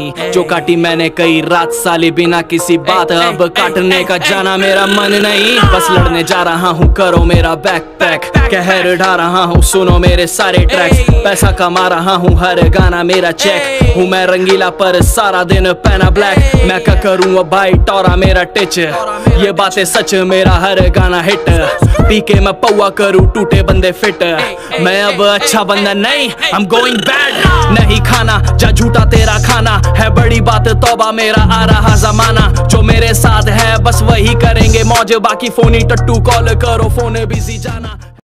नहीं, जो काटी मैंने कई रात साली बिना किसी बात। अब काटने का जाना मेरा मन नहीं, बस लड़ने जा रहा हूँ, करो मेरा बैकपैक। कहर ढा रहा हूँ, सुनो मेरे सारे ट्रैक्स। पैसा कमा रहा हूँ, हर गाना मेरा चेक। हूँ मैं रंगीला पर सारा दिन पहना ब्लैक। मैं क्या करूँ अब भाई, टोरा मेरा टिच। ये बातें सच, मेरा हर गाना हिट। पी के मैं पौआ करूँ, टूटे बंदे फिट। मैं अब अच्छा बंदा नहीं, I'm going bad। नहीं खाना जा झूठा तेरा खाना है, बड़ी बात तौबा मेरा आ रहा जमाना। जो मेरे साथ है बस वही करेंगे मौज, बाकी फोनी टट्टू कॉल करो, फोन बिजी जाना।